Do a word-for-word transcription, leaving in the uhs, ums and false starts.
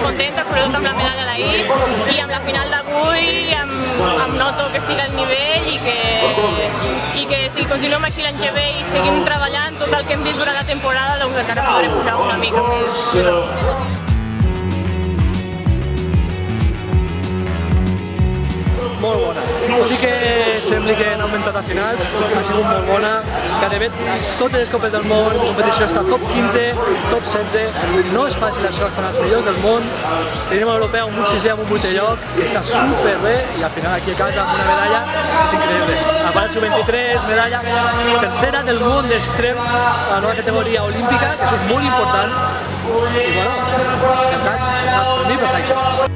contenta, sobretot amb la medalla d'ahir i amb la final d'avui em, em noto que estic al nivell i que, i que si continuem així l'any que ve i seguim treballant tot el que hem vist durant la temporada, doncs encara podrem pujar una mica més. Molt bona. Tot i que sembli que han augmentat a finals, ha sigut molt bona. Gairebé totes les copes del món, la competició està top quinze, top setze. No és fàcil això, estan els millors del món. Tenim l'europea amb un sisè, amb un vuitè lloc, que està superbé, i al final aquí a casa amb una medalla és increïble. A part sub vint-i-tres, medalla tercera del món d'extrem a la nova categoria olímpica, que això és molt important. I bueno, cansats, per mi perfecte.